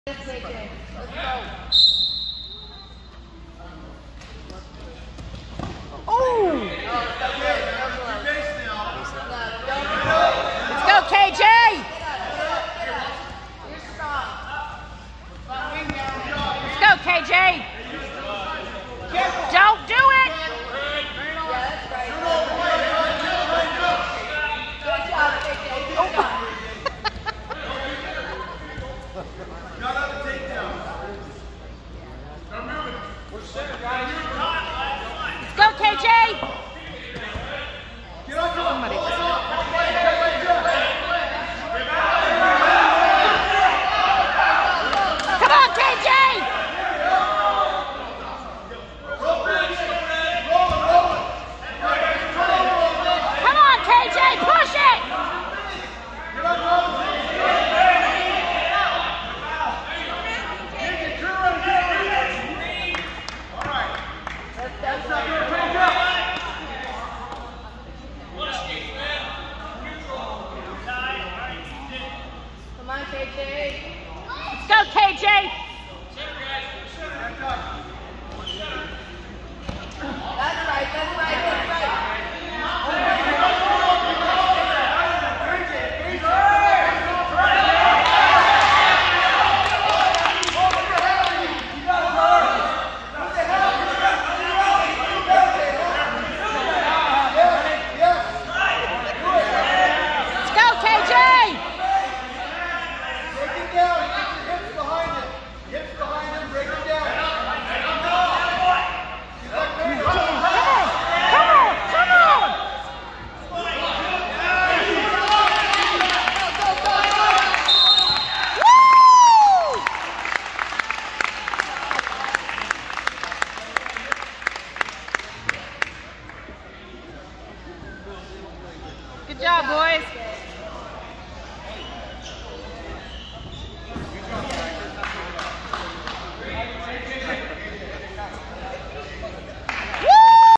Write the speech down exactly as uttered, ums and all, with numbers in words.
Let's go. Oh! Let's go, K J! Let's go, K J! Don't do it! Let's go, K J! Somebody. Come on, K J! Come on, K J, push it! Come on, K J. Let's go, K J! That's right, that's right, that's right. Let's go, K J! Good job, boys.